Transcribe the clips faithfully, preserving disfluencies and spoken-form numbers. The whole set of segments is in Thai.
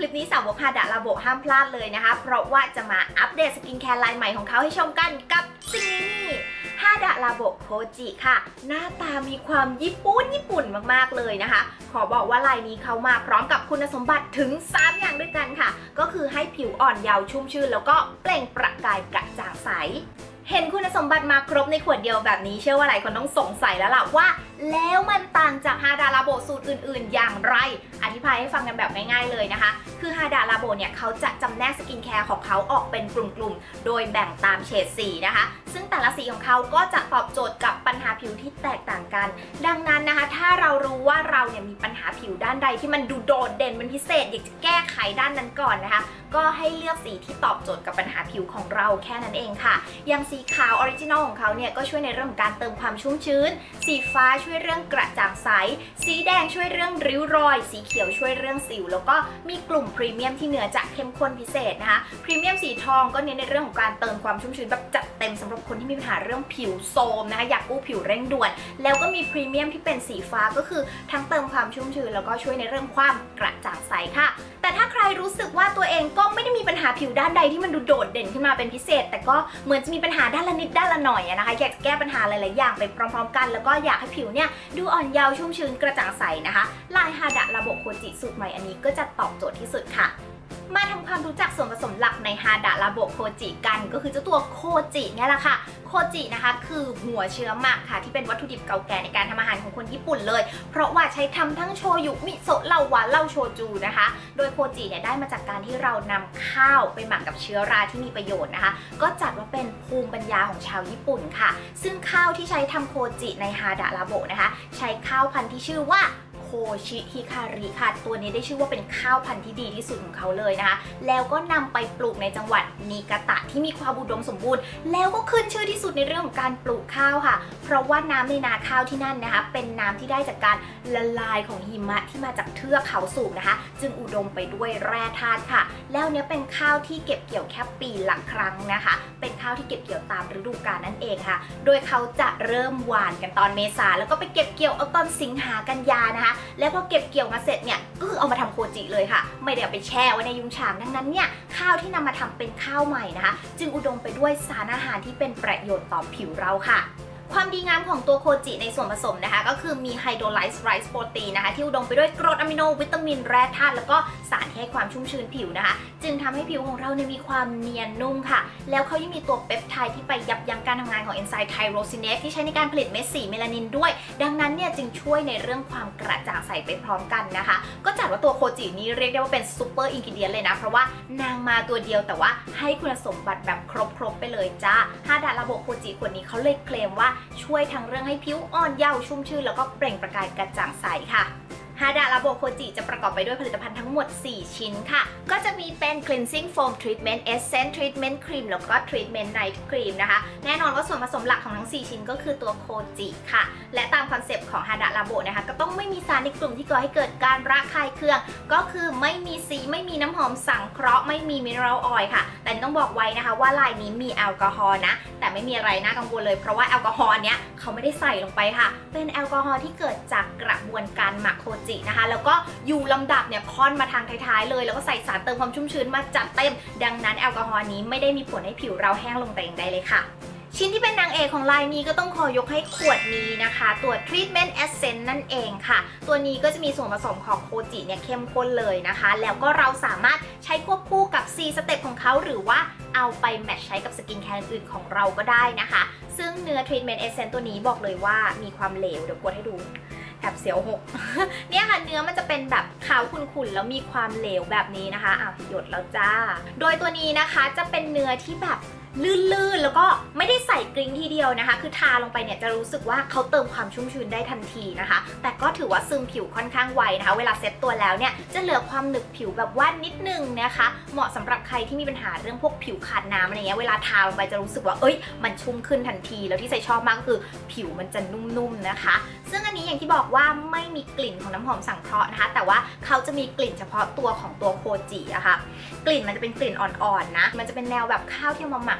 ลิปนี้สาวกฮาดะลาโบห้ามพลาดเลยนะคะเพราะว่าจะมาอัปเดตสกินแคร์ไลน์ใหม่ของเขาให้ชมกันกับสิ่งนี้ฮาดะลาโบโคจิค่ะหน้าตามีความญี่ปุ่นญี่ปุ่นมากๆเลยนะคะขอบอกว่าลายนี้เขามาพร้อมกับคุณสมบัติถึงสามอย่างด้วยกันค่ะก็คือให้ผิวอ่อนเยาว์ชุ่มชื่นแล้วก็เปล่งประกายกระจ่างใสเห็นคุณสมบัติมาครบในขวดเดียวแบบนี้เชื่อว่าหลายคนต้องสงสัยแล้วล่ะว่าแล้วมันต่างจากฮาดะลาโบสูตรอื่นๆอย่างไรอธิบายให้ฟังกันแบบง่ายๆเลยนะคะคือฮาดะลาโบเนี่ยเขาจะจำแนกสกินแคร์ของเขาออกเป็นกลุ่มๆโดยแบ่งตามเฉดสีนะคะซึ่งแต่ละสีของเขาก็จะตอบโจทย์กับปัญหาผิวที่แตกต่างกันดังนั้นนะคะถ้าเรารู้ว่าเราเนี่ยมีปัญหาผิวด้านใดที่มันดูโดดเด่นเป็นพิเศษอยากจะแก้ไขด้านนั้นก่อนนะคะก็ให้เลือกสีที่ตอบโจทย์กับปัญหาผิวของเราแค่นั้นเองค่ะอย่างสีขาวออริจินอลของเขาเนี่ยก็ช่วยในเรื่องของการเติมความชุ่มชื้นสีฟ้าช่วยเรื่องกระจ่างใสสีแดงช่วยเรื่องริ้วรอยสีเขียวช่วยเรื่องสิวแล้วก็มีกลุ่มพรีเมียมที่เนื้อจะเข้มข้นพิเศษนะคะพรีเมียมสีทองก็เน้นในเรื่องของการเติมความชุ่มชื้นแบบจัดเต็มสำหรับคนที่มีปัญหาเรื่องผิวโทรมนะคะอยากกู้ผิวเร่งด่วนแล้วก็มีพรีเมียมที่เป็นสีฟ้าก็คือทั้งเติมความชุ่มชื้นแล้วก็ช่วยในเรื่องความกระจ่างใสค่ะแต่ถ้าใครรู้สึกว่าตัวเองก็ไม่ได้มีปัญหาผิวด้านใดที่มันดูโดดเด่นขึ้นมาเป็นพิเศษแต่ก็เหมือนจะมีปัญหาด้านละนิดด้านละหน่อยนะคะอยากจะแก้ปัญหาหลายๆอย่างไปพร้อมๆกันแล้วก็อยากให้ผิวเนี่ยดูอ่อนเยาว์ชุ่มชื้นกระจ่างใสนะคะลายฮาดะลาโบโคจิสูตรใหม่อันนี้ก็จะตอบโจทย์ที่สุดค่ะมาทำความรู้จักส่วนผสมหลักในฮาดะลาโบโคจิกันก็คือเจ้าตัวโคจิเนี่ยแหละค่ะโคจินะคะคือหัวเชื้อหมักค่ะที่เป็นวัตถุดิบเก่าแก่ในการทำอาหารของคนญี่ปุ่นเลยเพราะว่าใช้ทำทั้งโชยุมิโซะเหล้าหวานเหล้าโชจูนะคะโดยโคจิเนี่ยได้มาจากการที่เรานำข้าวไปหมักกับเชื้อราที่มีประโยชน์นะคะก็จัดว่าเป็นภูมิปัญญาของชาวญี่ปุ่นค่ะซึ่งข้าวที่ใช้ทำโคจิในฮาดะลาโบนะคะใช้ข้าวพันธุ์ที่ชื่อว่าโคชิฮิคาริค่ะตัวนี้ได้ชื่อว่าเป็นข้าวพันธุ์ที่ดีที่สุดของเขาเลยนะคะแล้วก็นำไปปลูกในจังหวัดนิกาตะที่มีความอุดมสมบูรณ์แล้วก็ขึ้นชื่อที่สุดในเรื่องของการปลูกข้าวค่ะเพราะว่าน้ำในนาข้าวที่นั่นนะคะเป็นน้ำที่ได้จากการละลายของหิมะที่มาจากเทือกเขาสูงนะคะจึงอุดมไปด้วยแร่ธาตุค่ะแล้วเนี้ยเป็นข้าวที่เก็บเกี่ยวแค่ปีละครั้งนะคะเป็นข้าวที่เก็บเกี่ยวตามฤดูกาลนั่นเองค่ะโดยเขาจะเริ่มหว่านกันตอนเมษาแล้วก็ไปเก็บเกี่ยวเอาตอนสิงหากันยานะคะแล้วพอเก็บเกี่ยวมาเสร็จเนี่ยก็คือเอามาทำโคจิเลยค่ะไม่ได้เอาไปแช่ไว้ในยุ้งฉางดังนั้นเนี่ยข้าวที่นำมาทำเป็นข้าวใหม่นะคะจึงอุดมไปด้วยสารอาหารที่เป็นประโยชน์ต่อผิวเราค่ะความดีงามของตัวโคจิในส่วนผสมนะคะก็คือมีไฮโดรไลซ์ไรซ์โปรตีนนะคะที่อุดมไปด้วยกรดอะมิโนวิตามินแร่ธาตุแล้วก็สารที่ให้ความชุ่มชื้นผิวนะคะจึงทำให้ผิวของเราเนี่ยมีความเนียนนุ่มค่ะแล้วเขายังมีตัวเปปไทด์ที่ไปยับยั้งการทำงานของเอนไซม์ไทโรซิเนสที่ใช้ในการผลิตเม็ดสีเมลานินด้วยดังนั้นเนี่ยจึงช่วยในเรื่องความกระจ่างใสไปพร้อมกันนะคะก็จัดว่าตัวโคจินี้เรียกได้ว่าเป็นซูเปอร์อินกิเดียนเลยนะเพราะว่านางมาตัวเดียวแต่ว่าให้คุณสมบัติแบบครบๆไปเลยจ้าฮาดะลาโบโคจิขวดนี้เขาเลยเคลมว่าช่วยทั้งเรื่องให้ผิวอ่อนเยาว์ชุ่มชื่นแล้วก็เปล่งประกายกระจ่างใสค่ะฮาดะลาโบโคจิจะประกอบไปด้วยผลิตภัณฑ์ทั้งหมดสี่ชิ้นค่ะก็จะมีเป็น cleansing foam treatment essence treatment cream แล้วก็ treatment night cream นะคะแน่นอนว่าส่วนผสมหลักของทั้งสี่ชิ้นก็คือตัวโคจิค่ะและตามคอนเซปต์ของฮาดะลาโบนะคะก็ต้องไม่มีสารในกลุ่มที่ก่อให้เกิดการระคายเคืองก็คือไม่มีสีไม่มีน้ำหอมสังเคราะห์ไม่มีมิเนอรัลออยล์ค่ะแต่ต้องบอกไว้นะคะว่าลายนี้มีแอลกอฮอล์นะแต่ไม่มีอะไรน่ากังวลเลยเพราะว่าแอลกอฮอล์เนี้ยเขาไม่ได้ใส่ลงไปค่ะเป็นแอลกอฮอล์ที่เกิดจากกระบวนการหมักโคจินะคะแล้วก็อยู่ลำดับเนี่ยค่อนมาทางท้ายๆเลยแล้วก็ใส่สารเติมความชุ่มชื้นมาจัดเต็มดังนั้นแอลกอฮอล์นี้ไม่ได้มีผลให้ผิวเราแห้งลงแต่อย่างใดเลยค่ะชิ้นที่เป็นนางเอกของลายนี้ก็ต้องขอยกให้ขวดนี้นะคะตัว Treatment Essence นั่นเองค่ะตัวนี้ก็จะมีส่วนผสมของโคจิเนี่ยเข้มข้นเลยนะคะแล้วก็เราสามารถใช้ควบคู่กับสี่สเต็ปของเขาหรือว่าเอาไปแมทช์ใช้กับสกินแคร์อื่นของเราก็ได้นะคะซึ่งเนื้อ Treatment Essence ตัวนี้บอกเลยว่ามีความเหลวเดี๋ยวกดให้ดูแอบเสียวหก เนี่ยค่ะเนื้อมันจะเป็นแบบขาวขุ่นๆแล้วมีความเหลวแบบนี้นะคะอ้าวหยดแล้วจ้าโดยตัวนี้นะคะจะเป็นเนื้อที่แบบลื่นๆแล้วก็ไม่ได้ใส่กริ้งทีเดียวนะคะคือทาลงไปเนี่ยจะรู้สึกว่าเขาเติมความชุ่มชื้นได้ทันทีนะคะแต่ก็ถือว่าซึมผิวค่อนข้างไวนะคะเวลาเซ็ตตัวแล้วเนี่ยจะเหลือความหนึบผิวแบบว่านิดนึงนะคะเหมาะสำหรับใครที่มีปัญหาเรื่องพวกผิวขาดน้ำอะไรเงี้ยเวลาทาลงไปจะรู้สึกว่าเอ้ยมันชุ่มขึ้นทันทีแล้วที่ใส่ชอบมากก็คือผิวมันจะนุ่มๆนะคะซึ่งอันนี้อย่างที่บอกว่าไม่มีกลิ่นของน้ำหอมสังเคราะห์นะคะแต่ว่าเขาจะมีกลิ่นเฉพาะตัวของตัวโคจิอะค่ะกลิ่นมันจะเป็นกลิ่นอ่อนๆนะมันจะเป็นแนวแบบข้าวที่มาหมัก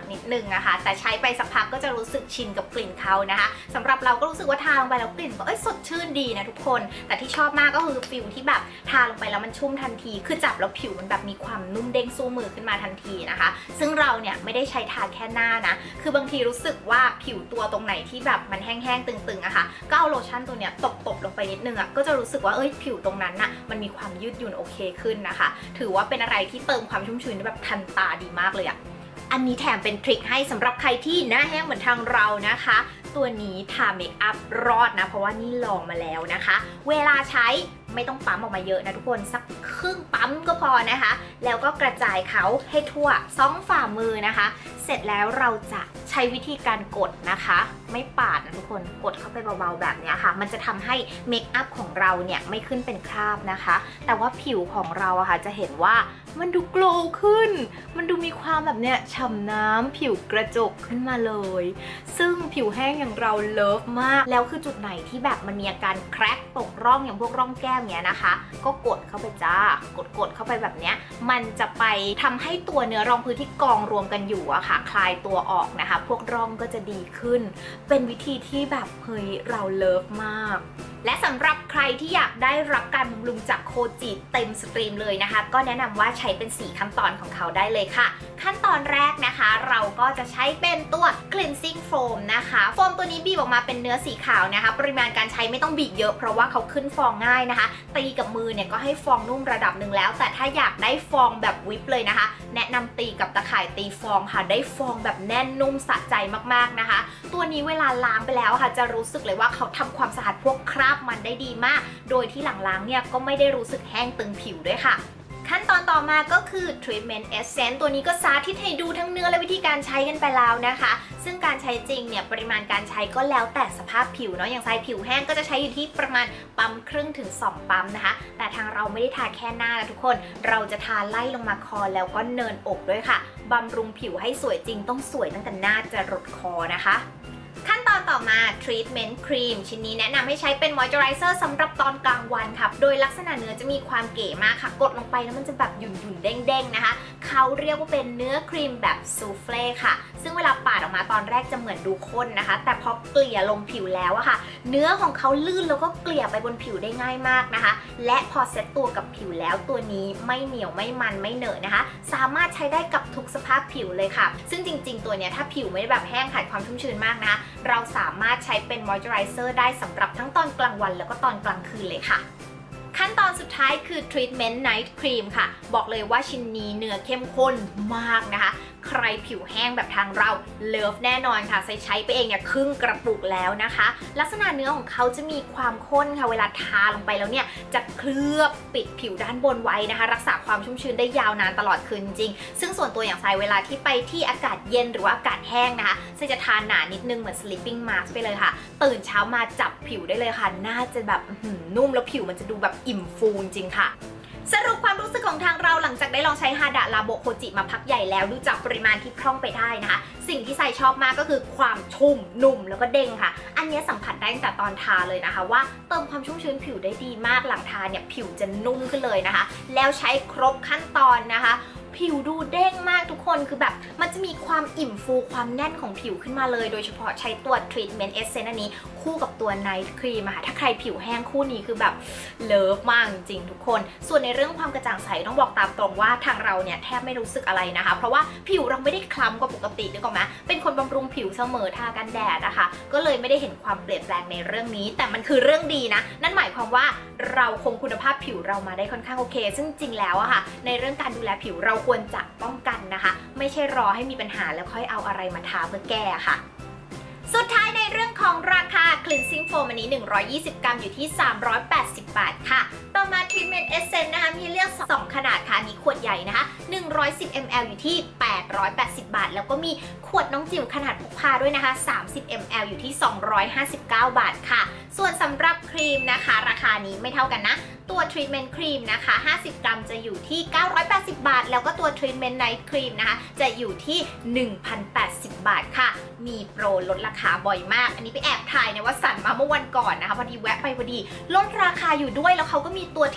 นิดนึงอะค่ะแต่ใช้ไปสักพักก็จะรู้สึกชินกับกลิ่นเขานะคะสำหรับเราก็รู้สึกว่าทาลงไปแล้วกลิ่นก็เอ้ยสดชื่นดีนะทุกคนแต่ที่ชอบมากก็คือฟิลที่แบบทาลงไปแล้วมันชุ่มทันทีคือจับแล้วผิวมันแบบมีความนุ่มเด้งสู้มือขึ้นมาทันทีนะคะซึ่งเราเนี่ยไม่ได้ใช้ทาแค่หน้านะคือบางทีรู้สึกว่าผิวตัวตรงไหนที่แบบมันแห้งๆตึงๆอะค่ะก็เอาโลชั่นตัวเนี้ยตบๆลงไปนิดนึงอะก็จะรู้สึกว่าเอ้ยผิวตรงนั้นน่ะมันมีความยืดหยุ่นโอเคขึ้นนะคะถือว่าเป็นอะไรที่เติมความชุ่มชื้นแบบทันตาดีมากเลยอะอันนี้แถมเป็นทริคให้สำหรับใครที่หน้าแห้งเหมือนทางเรานะคะตัวนี้ทาเมคอัพรอดนะเพราะว่านี่ลองมาแล้วนะคะเวลาใช้ไม่ต้องปั๊มออกมาเยอะนะทุกคนสักครึ่งปั๊มก็พอนะคะแล้วก็กระจายเขาให้ทั่วสองฝ่ามือนะคะเสร็จแล้วเราจะใช้วิธีการกดนะคะไม่ปาดนะทุกคนกดเข้าไปเบาๆแบบนี้ค่ะมันจะทำให้เมคอัพของเราเนี่ยไม่ขึ้นเป็นคราบนะคะแต่ว่าผิวของเราอะค่ะจะเห็นว่ามันดูโกลว์ขึ้นมันดูมีความแบบเนี้ยฉ่ำน้ำผิวกระจกขึ้นมาเลยซึ่งผิวแห้งอย่างเราเลิฟมากแล้วคือจุดไหนที่แบบมันมีอาการแคร็กตกร่องอย่างพวกร่องแก้มเนี้ยนะคะก็กดเข้าไปจ้ากดกดเข้าไปแบบเนี้ยมันจะไปทำให้ตัวเนื้อรองพื้นที่กองรวมกันอยู่อะค่ะคลายตัวออกนะคะพวกร่องก็จะดีขึ้นเป็นวิธีที่แบบเฮ้ยเราเลิฟมากและสำหรับใครที่อยากได้รับการบำรุงจากโคจิเต็มสตรีมเลยนะคะก็แนะนำว่าใช้เป็นสี่ขั้นตอนของเขาได้เลยค่ะขั้นตอนแรกนะคะเราก็จะใช้เป็นตัว cleansing foam นะคะโฟมตัวนี้บีบออกมาเป็นเนื้อสีขาวนะคะปริมาณการใช้ไม่ต้องบีบเยอะเพราะว่าเขาขึ้นฟองง่ายนะคะตีกับมือเนี่ยก็ให้ฟองนุ่มระดับหนึ่งแล้วแต่ถ้าอยากได้ฟองแบบวิปเลยนะคะแนะนำตีกับตะข่ายตีฟองค่ะได้ฟองแบบแน่นนุ่มสะใจมากๆนะคะตัวนี้เวลาล้างไปแล้วค่ะจะรู้สึกเลยว่าเขาทำความสะอาดพวกคราบมันได้ดีมากโดยที่หลังล้างเนี่ยก็ไม่ได้รู้สึกแห้งตึงผิวด้วยค่ะขั้นตอนต่อมาก็คือ treatment essence ตัวนี้ก็สาธิตให้ดูทั้งเนื้อและวิธีการใช้กันไปแล้วนะคะซึ่งการใช้จริงเนี่ยปริมาณการใช้ก็แล้วแต่สภาพผิวเนาะอย่างทรายผิวแห้งก็จะใช้อยู่ที่ประมาณปั๊มครึ่งถึงสองปั๊มนะคะแต่ทางเราไม่ได้ทาแค่หน้านะทุกคนเราจะทาไล่ลงมาคอแล้วก็เนินอกด้วยค่ะบำรุงผิวให้สวยจริงต้องสวยตั้งแต่หน้าจรดคอนะคะขั้นตอนต่อมา treatment cream ชิ้นนี้แนะนำให้ใช้เป็น moisturizer สำหรับตอนกลางวันค่ะโดยลักษณะเนื้อจะมีความเก๋มากค่ะกดลงไปแล้วมันจะแบบหยุ่นๆเด้งๆนะคะเขาเรียกว่าเป็นเนื้อครีมแบบซูเฟ่ค่ะซึ่งเวลาปาดออกมาตอนแรกจะเหมือนดูข้นนะคะแต่พอเกลี่ยลงผิวแล้วอะค่ะเนื้อของเขาลื่นแล้วก็เกลี่ยไปบนผิวได้ง่ายมากนะคะและพอเซ็ตตัวกับผิวแล้วตัวนี้ไม่เหนียวไม่มันไม่เหนอะนะคะสามารถใช้ได้กับทุกสภาพผิวเลยค่ะซึ่งจริงๆตัวเนี้ยถ้าผิวไม่ได้แบบแห้งขาดความชุ่มชื้นมากนะคะเราสามารถใช้เป็น moisturizer ได้สำหรับทั้งตอนกลางวันแล้วก็ตอนกลางคืนเลยค่ะขั้นตอนสุดท้ายคือ treatment night cream ค่ะบอกเลยว่าชิ้นนี้เนื้อเข้มข้นมากนะคะใครผิวแห้งแบบทางเราเลิฟแน่นอนค่ะใช้ใช้ไปเองเนี่ยครึ่งกระปุกแล้วนะคะลักษณะเนื้อของเขาจะมีความข้นค่ะเวลาทาลงไปแล้วเนี่ยจะเคลือบปิดผิวด้านบนไว้นะคะรักษาความชุ่มชื้นได้ยาวนานตลอดคืนจริงซึ่งส่วนตัวอย่างทรายเวลาที่ไปที่อากาศเย็นหรือว่าอากาศแห้งนะคะทรายจะทาหนานิดนึงเหมือน sleeping mask ไปเลยค่ะตื่นเช้ามาจับผิวได้เลยค่ะน่าจะแบบนุ่มแล้วผิวมันจะดูแบบอิ่มฟูจริงค่ะสรุปความรู้สึกของทางเราหลังจากได้ลองใช้ฮาดะลาโบโคจิมาพักใหญ่แล้วดูจากปริมาณที่พร่องไปได้นะคะสิ่งที่ใส่ชอบมากก็คือความชุ่มนุ่มแล้วก็เด้งค่ะอันนี้สัมผัสได้ตั้งแต่ตอนทาเลยนะคะว่าเติมความชุ่มชื้นผิวได้ดีมากหลังทาเนี่ยผิวจะนุ่มขึ้นเลยนะคะแล้วใช้ครบขั้นตอนนะคะผิวดูเด้งมากทุกคนคือแบบมันจะมีความอิ่มฟูความแน่นของผิวขึ้นมาเลยโดยเฉพาะใช้ตัว treatment essence อันนี้คู่กับตัว night cream อะค่ะถ้าใครผิวแห้งคู่นี้คือแบบเลิฟมากจริงๆทุกคนส่วนในเรื่องความกระจ่างใสต้องบอกตามตรงว่าทางเราเนี่ยแทบไม่รู้สึกอะไรนะคะเพราะว่าผิวเราไม่ได้คล้ำกว่าปกตินึกออกไหมเป็นคนบำรุงผิวเสมอทากันแดดนะคะก็เลยไม่ได้เห็นความเปลี่ยนแปลงในเรื่องนี้แต่มันคือเรื่องดีนะนั่นหมายความว่าเราคงคุณภาพผิวเรามาได้ค่อนข้างโอเคซึ่งจริงแล้วอะค่ะในเรื่องการดูแลผิวเราควรจะป้องกันนะคะไม่ใช่รอให้มีปัญหาแล้วค่อยเอาอะไรมาทาเพื่อแก้ค่ะสุดท้ายในเรื่องของราคา cleansing foam อันนี้หนึ่งร้อยยี่สิบกรัมอยู่ที่สามร้อยแปดสิบบาทค่ะต่อมา treatment essence นะคะมีเลือกสองขนาดค่ะมีขวดใหญ่นะคะหนึ่งร้อยสิบมิลลิลิตร อยู่ที่แปดร้อยแปดสิบบาทแล้วก็มีขวดน้องจิ๋วขนาดพกพาด้วยนะคะสามสิบมิลลิลิตร อยู่ที่สองร้อยห้าสิบเก้าบาทค่ะส่วนสำหรับครีมนะคะราคานี้ไม่เท่ากันนะตัว treatment cream นะคะห้าสิบกรัมจะอยู่ที่เก้าร้อยแปดสิบบาทแล้วก็ตัว treatment night cream นะคะจะอยู่ที่ หนึ่งพันแปดสิบบาทค่ะมีโปรลดราคาบ่อยมากอันนี้ไปแอบถ่ายในวัดสันมาเมื่อวันก่อนนะคะพอดีแวะไปพอดีลดราคาอยู่ด้วยแล้วเขาก็มีตัวเทสเตอร์ให้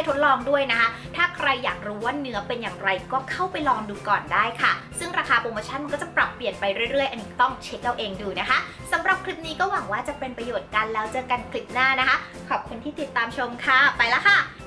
ทดลองด้วยนะคะถ้าใครอยากรู้ว่าเนื้อเป็นอย่างไรก็เข้าไปลองดูก่อนได้ค่ะซึ่งราคาโปรโมชั่นมันก็จะปรับเปลี่ยนไปเรื่อยๆอันนี้ต้องเช็คเอาเองดูนะคะสำหรับคลิปนี้ก็หวังว่าจะเป็นประโยชน์กันแล้วเจอกันคลิปหน้านะคะขอบคุณที่ติดตามชมค่ะไปละค่ะ